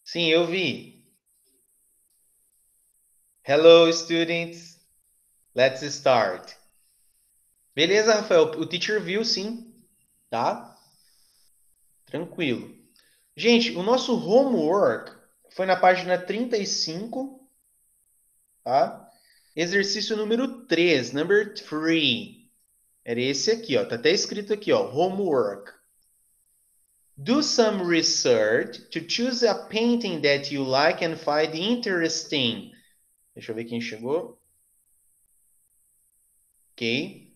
Sim, eu vi. Hello, students. Let's start. Beleza, Rafael? O teacher viu, sim, tá? Tranquilo. Gente, o nosso homework foi na página 35, tá? Exercício número 3, number 3. Era esse aqui, ó. Tá até escrito aqui, ó. Homework. Do some research to choose a painting that you like and find interesting. Deixa eu ver quem chegou. Ok.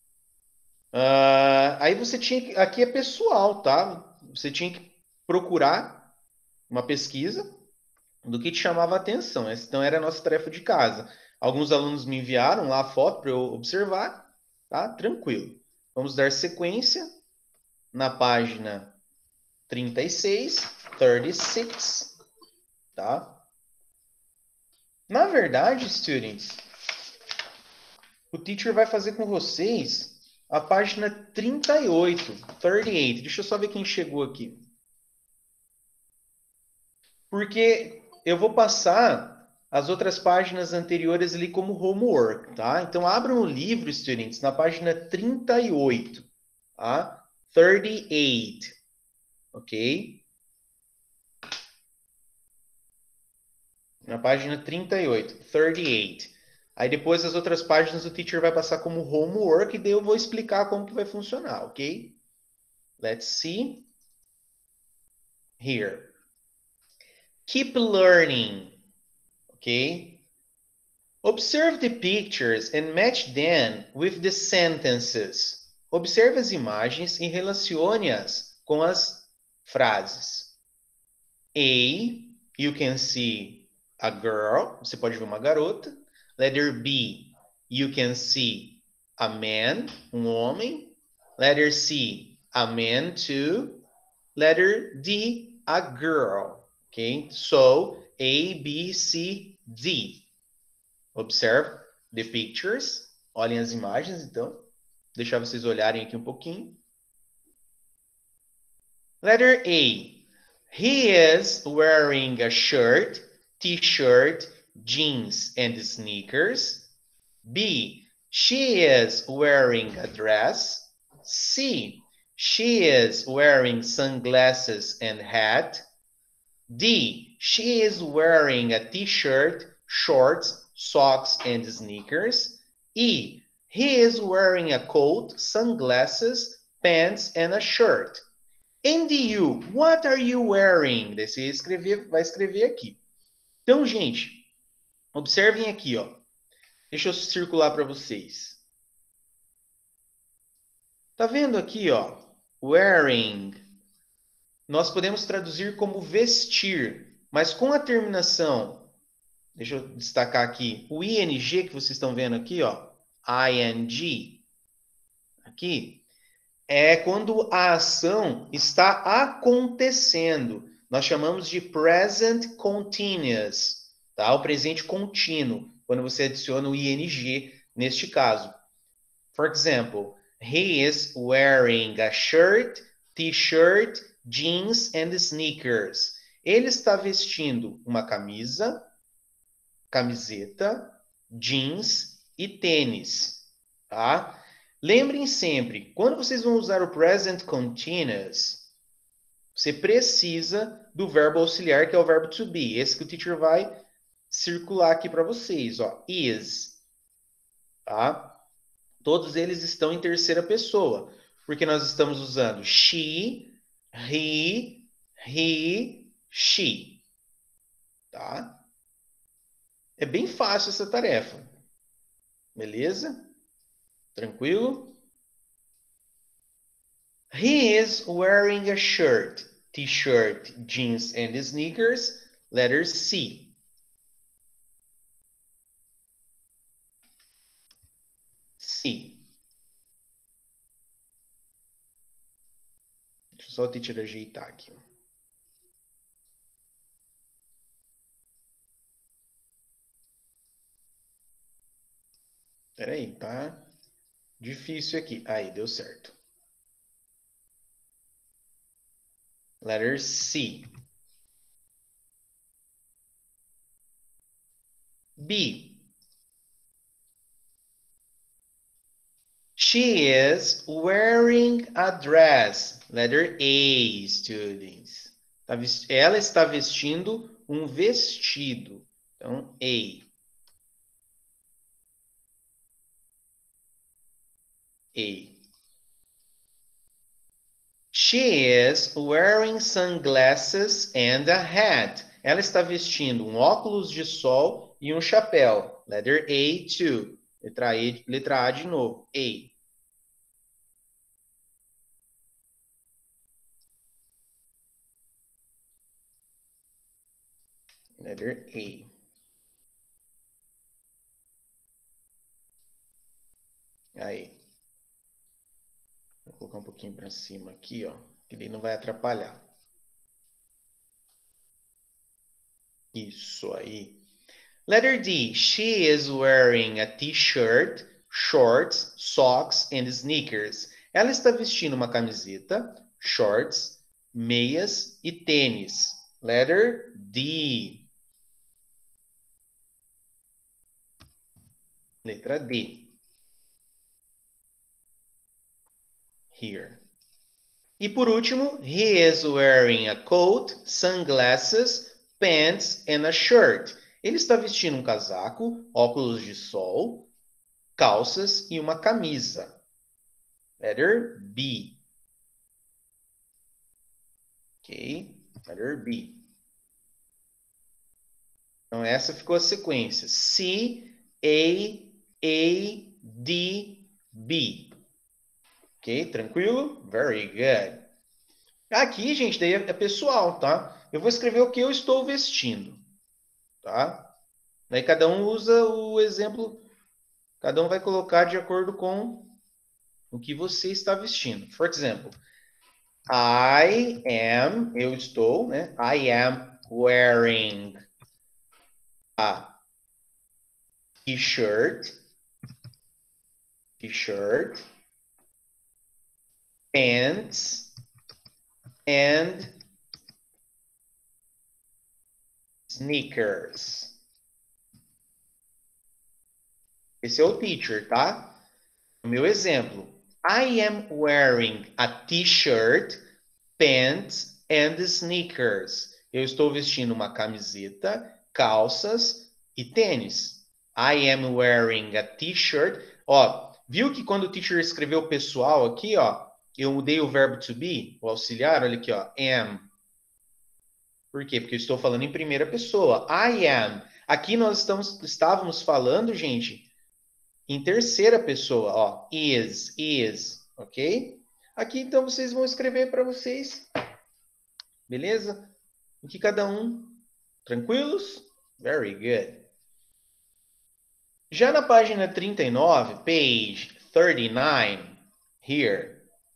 Aí você tinha que. Aqui é pessoal, tá? Você tinha que procurar uma pesquisa do que te chamava a atenção. Essa então era a nossa tarefa de casa. Alguns alunos me enviaram lá a foto para eu observar, tá? Tranquilo. Vamos dar sequência na página 36, 36, tá? Na verdade, students, o teacher vai fazer com vocês a página 38, 38. Deixa eu só ver quem chegou aqui. Porque eu vou passar as outras páginas anteriores ali como homework, tá? Então, abram o livro, students, na página 38, tá? 38, ok? Na página 38, 38. Aí depois as outras páginas o teacher vai passar como homework e daí eu vou explicar como que vai funcionar, ok? Let's see here. Keep learning, ok? Observe the pictures and match them with the sentences. Observe as imagens e relacione-as com as frases. A, you can see a girl. Você pode ver uma garota. Letter B, you can see a man, um homem. Letter C, a man too. Letter D, a girl. Okay, so A, B, C, D. Observe the pictures. Olhem as imagens, então. Deixar vocês olharem aqui um pouquinho. Letter A. He is wearing a shirt, t-shirt, jeans, and sneakers. B. She is wearing a dress. C. She is wearing sunglasses and hat. D. She is wearing a t-shirt, shorts, socks, and sneakers. E. He is wearing a coat, sunglasses, pants, and a shirt. And you, what are you wearing? Daí você vai escrever aqui. Então, gente, observem aqui, ó. Deixa eu circular para vocês. Tá vendo aqui, ó? Wearing. Nós podemos traduzir como vestir, mas com a terminação. Deixa eu destacar aqui o ing que vocês estão vendo aqui, ó. ing. Aqui é quando a ação está acontecendo. Nós chamamos de present continuous, tá? O presente contínuo, quando você adiciona o ing neste caso. For example, he is wearing a shirt, t-shirt, jeans and sneakers. Ele está vestindo uma camisa, camiseta, jeans e tênis, tá? Lembrem sempre, quando vocês vão usar o present continuous, você precisa do verbo auxiliar, que é o verbo to be. Esse que o teacher vai circular aqui para vocês, ó, is, tá? Todos eles estão em terceira pessoa, porque nós estamos usando she, he, she, tá? É bem fácil essa tarefa, beleza? Tranquilo? He is wearing a shirt, t-shirt, jeans, and sneakers. Letter C. C. Deixa eu só o teacher ajeitar aqui. Peraí, tá difícil aqui. Aí, deu certo. Letter C. B. She is wearing a dress. Letter A, students. Ela está vestindo um vestido. Então, A. A. She is wearing sunglasses and a hat. Ela está vestindo um óculos de sol e um chapéu. Letter A, too. Letra A de novo. A. Letter A. Aí. Vou colocar um pouquinho para cima aqui, ó. Que ele não vai atrapalhar. Isso aí. Letter D. She is wearing a t-shirt, shorts, socks and sneakers. Ela está vestindo uma camiseta, shorts, meias e tênis. Letter D. Letra D. Here. E por último, he is wearing a coat, sunglasses, pants and a shirt. Ele está vestindo um casaco, óculos de sol, calças e uma camisa. Letter B. Ok? Letter B. Então, essa ficou a sequência. C, A, D, B. Ok? Tranquilo? Very good. Aqui, gente, daí é pessoal, tá? Eu vou escrever o que eu estou vestindo, tá? Daí cada um usa o exemplo, cada um vai colocar de acordo com o que você está vestindo. For example, eu estou, né? I am wearing a t-shirt, pants, and sneakers. Esse é o teacher, tá? O meu exemplo. I am wearing a t-shirt, pants and sneakers. Eu estou vestindo uma camiseta, calças e tênis. I am wearing a t-shirt. Ó, viu que quando o teacher escreveu pessoal aqui, ó, eu mudei o verbo to be, o auxiliar, olha aqui, ó, am. Por quê? Porque eu estou falando em primeira pessoa. I am. Aqui nós estávamos falando, gente, em terceira pessoa, ó, is, ok? Aqui então vocês vão escrever para vocês, beleza? O que cada um, tranquilos? Very good. Já na página 39, page 39, here,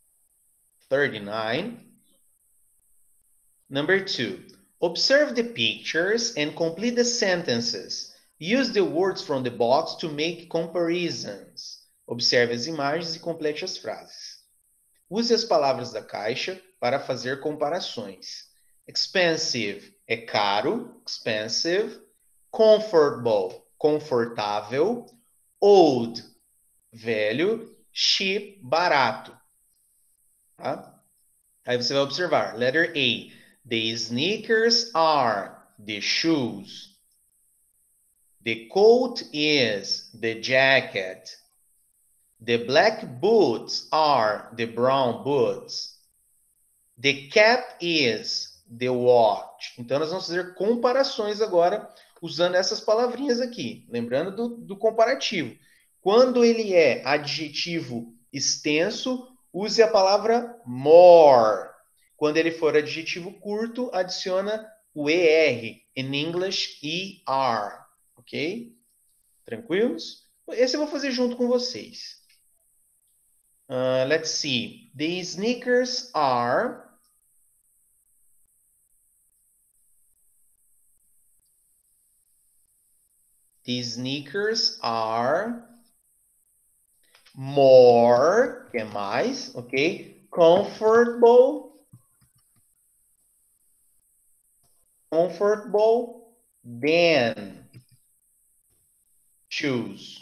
39, number 2. Observe the pictures and complete the sentences. Use the words from the box to make comparisons. Observe as imagens e complete as frases. Use as palavras da caixa para fazer comparações. Expensive é caro, expensive. Comfortable, confortável. Old, velho. Cheap, barato. Tá? Aí você vai observar. Letter A. The sneakers are the shoes. The coat is the jacket. The black boots are the brown boots. The cap is the watch. Então, nós vamos fazer comparações agora usando essas palavrinhas aqui. Lembrando do comparativo. Quando ele é adjetivo extenso, use a palavra more. Quando ele for adjetivo curto, adiciona o ER. In English, ER. Ok? Tranquilos? Esse eu vou fazer junto com vocês. Let's see. The sneakers are more, que é mais, ok? Comfortable than. shoes.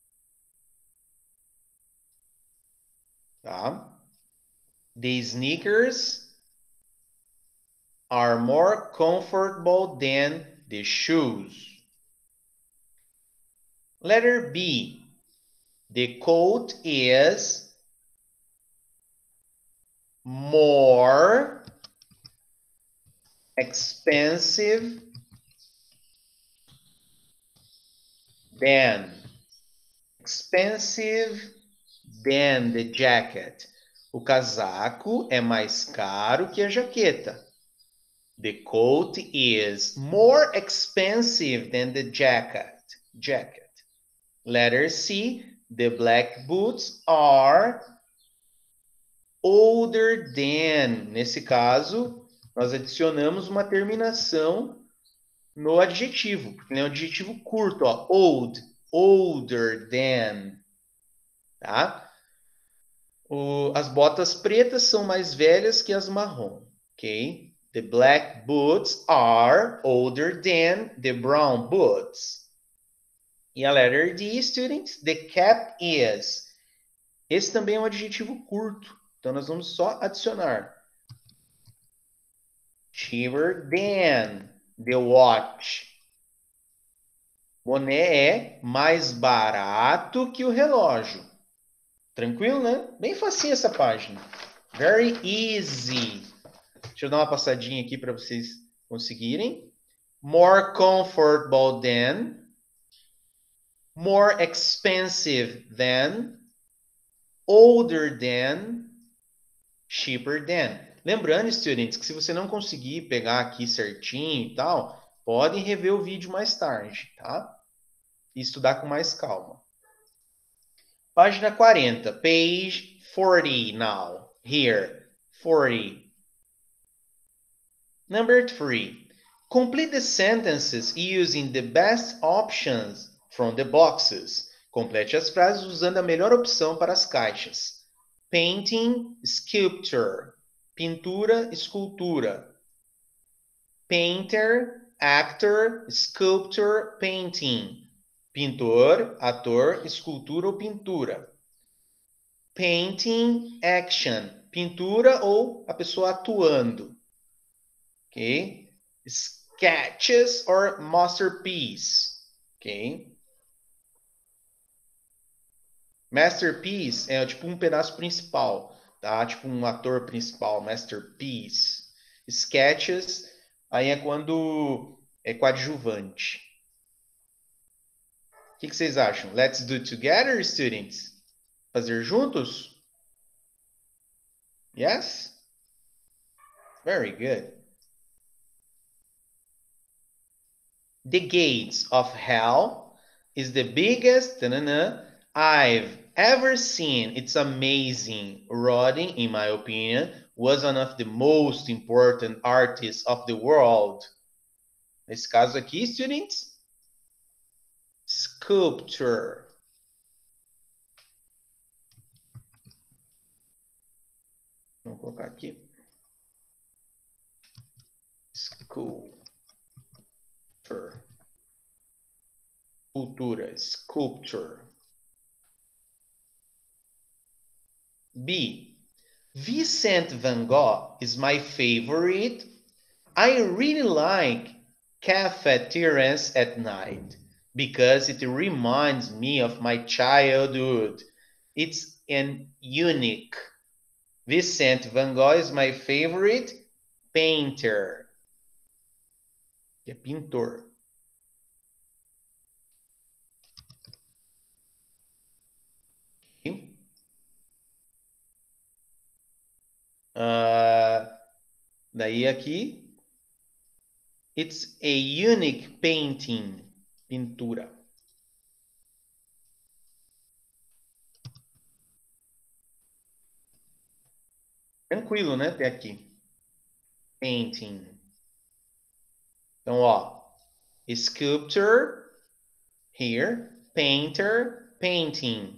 Tá? The sneakers are more comfortable than the shoes. Letter B. The coat is more expensive than. Expensive than the jacket. O casaco é mais caro que a jaqueta. The coat is more expensive than the jacket. Letter C. The black boots are older than. Nesse caso, nós adicionamos uma terminação no adjetivo, porque ele é um adjetivo curto, ó. Old, older than. Tá? As botas pretas são mais velhas que as marrom, ok? The black boots are older than the brown boots. E a letter D, students, the cap is. Esse também é um adjetivo curto, então nós vamos só adicionar. Cheaper than the watch. Boné é mais barato que o relógio. Tranquilo, né? Bem facinho essa página. Very easy. Deixa eu dar uma passadinha aqui para vocês conseguirem. More comfortable than. More expensive than. Older than. Cheaper than. Lembrando, students, que se você não conseguir pegar aqui certinho e tal, podem rever o vídeo mais tarde, tá? E estudar com mais calma. Página 40. Page 40 now. Here. 40. Number 3. Complete the sentences using the best options from the boxes. Complete as frases usando a melhor opção para as caixas. Painting, sculpture. Pintura, escultura. Painter, actor, sculpture, painting. Pintor, ator, escultura ou pintura. Painting, action. Pintura ou a pessoa atuando. Ok? Sketches or masterpiece. Ok? Masterpiece é tipo um pedaço principal, tá? Tipo um ator principal, masterpiece. Sketches, aí é quando é coadjuvante. O que vocês acham? Let's do together, students? Fazer juntos? Yes? Very good. The gates of hell is the biggest I've ever seen. It's amazing. Rodin, in my opinion, was one of the most important artists of the world. Nesse caso aqui, students, sculpture. Vamos colocar aqui. Sculpture. Cultura, sculpture. B. Vincent van Gogh is my favorite. I really like Cafe Terrace at night because it reminds me of my childhood. It's an unique. Vincent van Gogh is my favorite painter. Que é pintor. Daí aqui, it's a unique painting, pintura. Tranquilo, né? Até aqui. Painting. Então, ó, sculpture, here, painter, painting.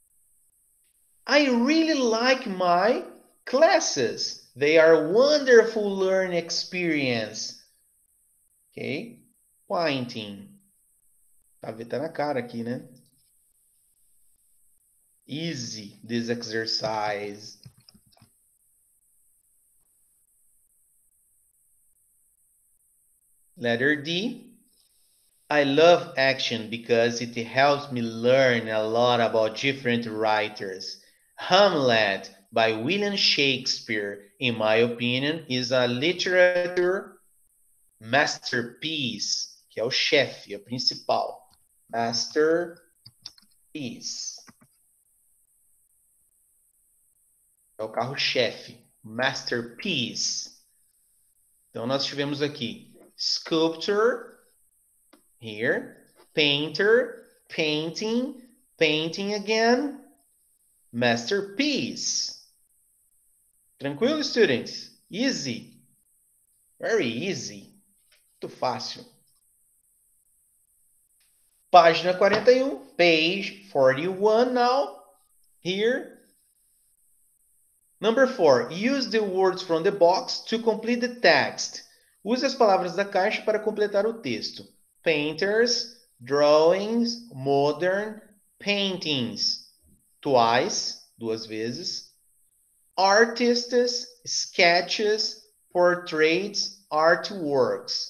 I really like my classes. They are wonderful learning experience. Ok? Pointing. Tá na cara aqui, né? Easy, this exercise. Letter D. I love action because it helps me learn a lot about different writers. Hamlet by William Shakespeare, in my opinion, is a literature masterpiece, que é o chefe, é o principal. Masterpiece. É o carro-chefe. Masterpiece. Então, nós tivemos aqui sculptor, here, painter, painting, painting again, masterpiece. Tranquilo, students? Easy. Very easy. Muito fácil. Página 41, page 41 now. Here. Number 4, use the words from the box to complete the text. Use as palavras da caixa para completar o texto. Painters, drawings, modern, paintings. Twice, duas vezes. Artists, sketches, portraits, artworks.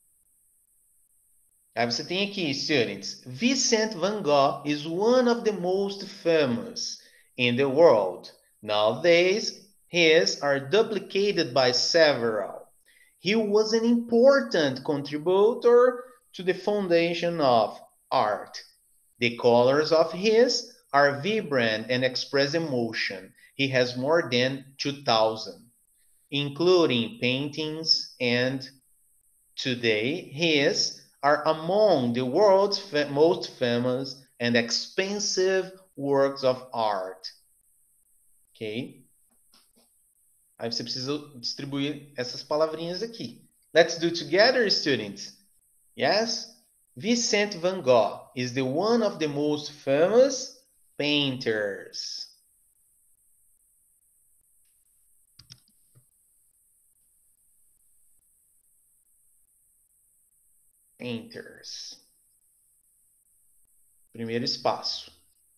Aí você tem aqui, students, Vincent van Gogh is one of the most famous in the world. Nowadays, his are duplicated by several. He was an important contributor to the foundation of art. The colors of his are vibrant and express emotion. He has more than 2,000, including paintings, and today his are among the world's most famous and expensive works of art. Ok? Aí você precisa distribuir essas palavrinhas aqui. Let's do together, students. Yes? Vincent van Gogh is the one of the most famous painters. Painters. Primeiro espaço.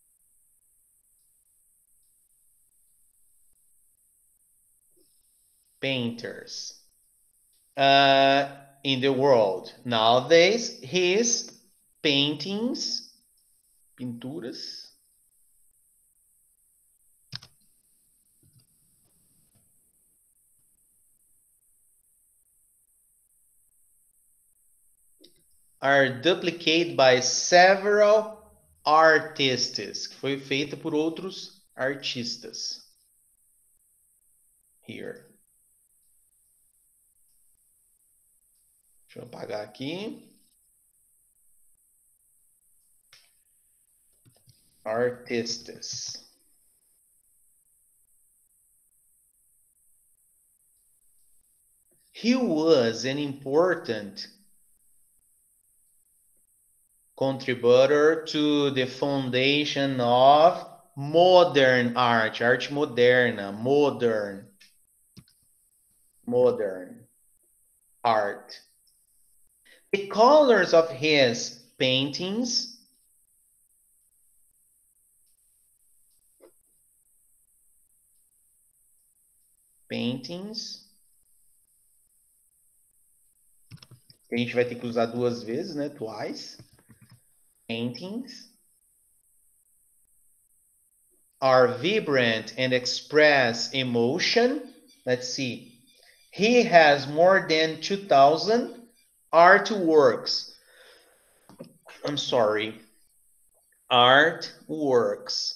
Painters. In the world. Nowadays, his paintings, pinturas, are duplicated by several artists, que foi feita por outros artistas. Here. Deixa eu apagar aqui. Artistas. He was an important contributor to the foundation of modern art, arte moderna, modern art. The colors of his paintings a gente vai ter que usar duas vezes, né? Twice. Paintings are vibrant and express emotion. Let's see. He has more than 2,000 artworks. I'm sorry. Artworks.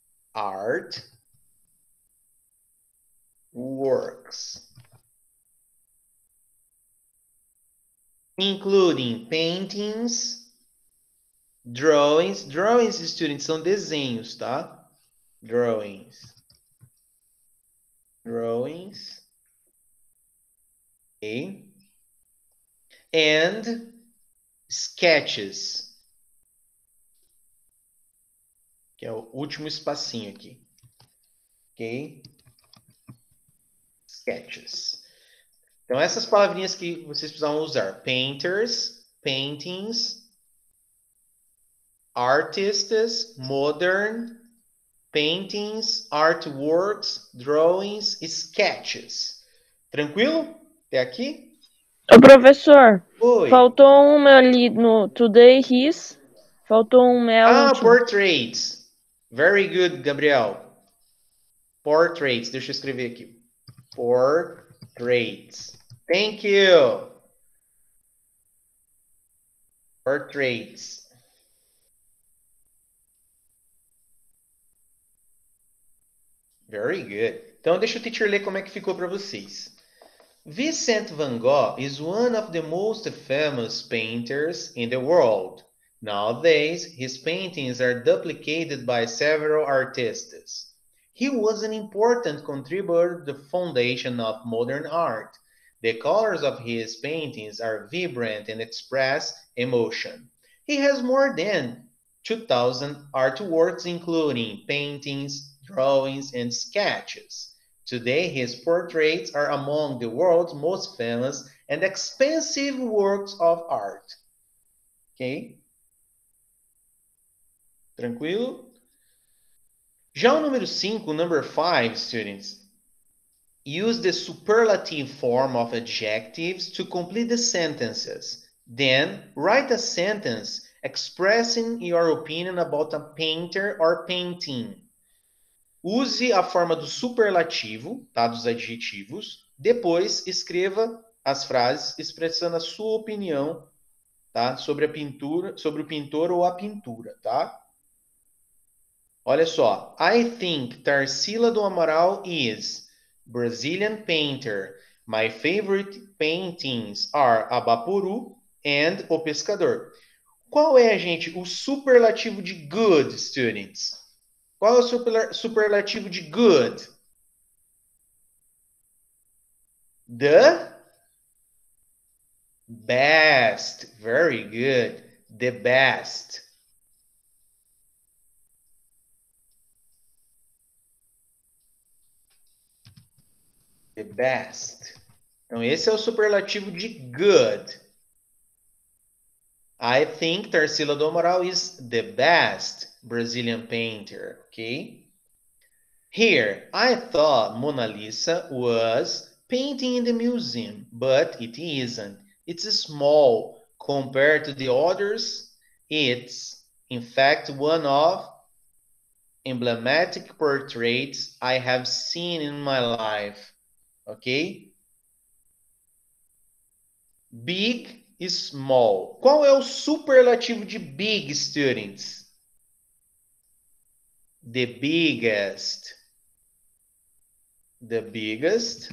Including paintings, drawings. Drawings, students, são desenhos, tá? Drawings. Okay. And sketches. Que é o último espacinho aqui. Ok? Sketches. Então, essas palavrinhas que vocês precisam usar. Painters, paintings, artists, modern, paintings, artworks, drawings, sketches. Tranquilo? Até aqui? Ô, professor, Oi. faltou uma ali no Today His. Faltou uma, é a última. Portraits. Very good, Gabriel. Portraits. Deixa eu escrever aqui. Portraits. Thank you. Portraits. Very good. Então, deixa o teacher ler como é que ficou para vocês. Vincent van Gogh is one of the most famous painters in the world. Nowadays, his paintings are duplicated by several artists. He was an important contributor to the foundation of modern art. The colors of his paintings are vibrant and express emotion. He has more than 2,000 artworks, including paintings, drawings, and sketches. Today, his portraits are among the world's most famous and expensive works of art. Ok? Tranquilo? Já o número 5, number 5, students, use the superlative form of adjectives to complete the sentences. Then, write a sentence expressing your opinion about a painter or painting. Use a forma do superlativo, tá? Dos adjetivos. Depois, escreva as frases expressando a sua opinião, tá? Sobre a pintura, sobre o pintor ou a pintura, tá? Olha só. I think Tarsila do Amaral is Brazilian painter. My favorite paintings are Abapuru and O Pescador. Qual é, gente, o superlativo de good, students? Qual é o superlativo de good? The best. Very good. The best. The best. Então, esse é o superlativo de good. I think Tarsila do Amaral is the best Brazilian painter. Okay? Here, I thought Mona Lisa was painting in the museum, but it isn't. It's small compared to the others. It's, in fact, one of emblematic portraits I have seen in my life. Ok? Big e small. Qual é o superlativo de big, students? The biggest. The biggest.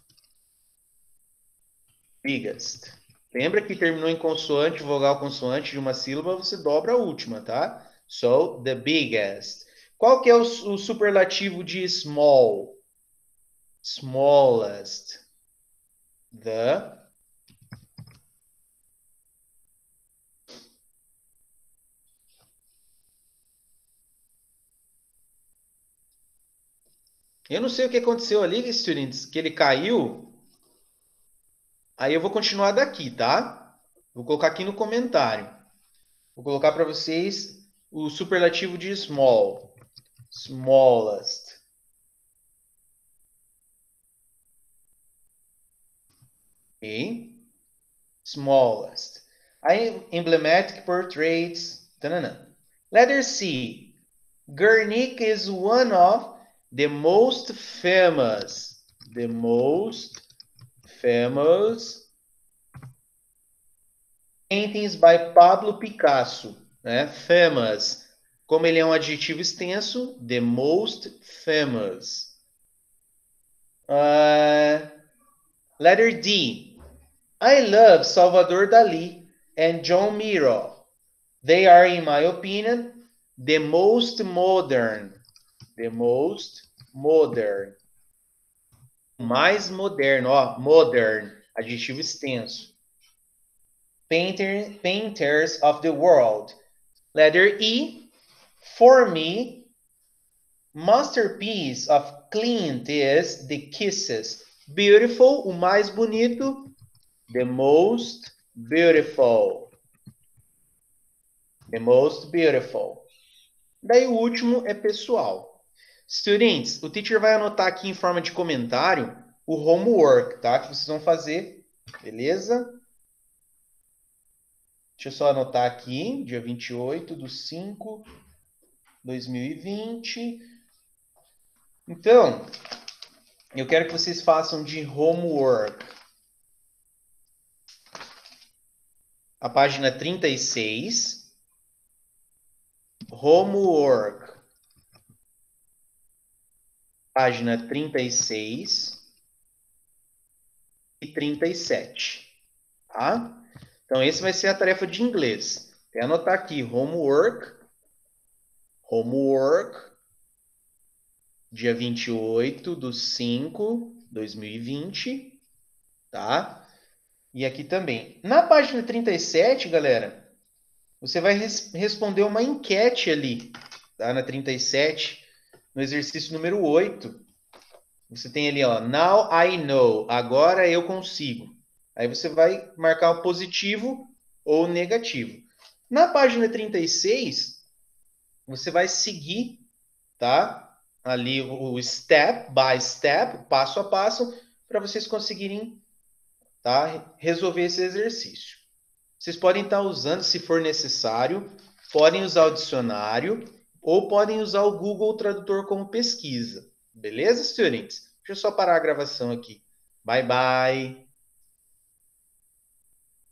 Biggest. Lembra que terminou em consoante, vogal, consoante de uma sílaba, você dobra a última, tá? So, the biggest. Qual que é o superlativo de small? Smallest. The Eu não sei o que aconteceu ali, students, que ele caiu. Aí eu vou continuar daqui, tá? Vou colocar aqui no comentário. Vou colocar para vocês o superlativo de small. Smallest. Ok? Smallest. Aí, emblematic portraits. Tanana. Letter C. Guernica is one of the most famous. The most famous paintings by Pablo Picasso. Né? Famous. Como ele é um adjetivo extenso, the most famous. Letter D. I love Salvador Dali and John Miro. They are, in my opinion, the most modern. The most modern. Mais moderno, ó, modern, adjetivo extenso. Painters of the world. Letter E. For me, masterpiece of Clint is The Kisses. Beautiful, o mais bonito. The most beautiful. The most beautiful. Daí o último é pessoal. Students, o teacher vai anotar aqui em forma de comentário o homework, tá? Que vocês vão fazer, beleza? Deixa eu só anotar aqui, dia 28/5/2020. Então, eu quero que vocês façam de homework a página 36. Homework, página 36 e 37, tá? Então, esse vai ser a tarefa de inglês. Vou anotar aqui, homework, dia 28/5/2020, tá? E aqui também. Na página 37, galera, você vai responder uma enquete ali, tá? Na 37, no exercício número 8. Você tem ali, ó, now I know, agora eu consigo. Aí você vai marcar o positivo ou negativo. Na página 36, você vai seguir, tá? Ali o step by step, passo a passo, para vocês conseguirem, tá? Resolver esse exercício. Vocês podem estar usando, se for necessário, podem usar o dicionário ou podem usar o Google Tradutor como pesquisa. Beleza, students? Deixa eu só parar a gravação aqui. Bye, bye.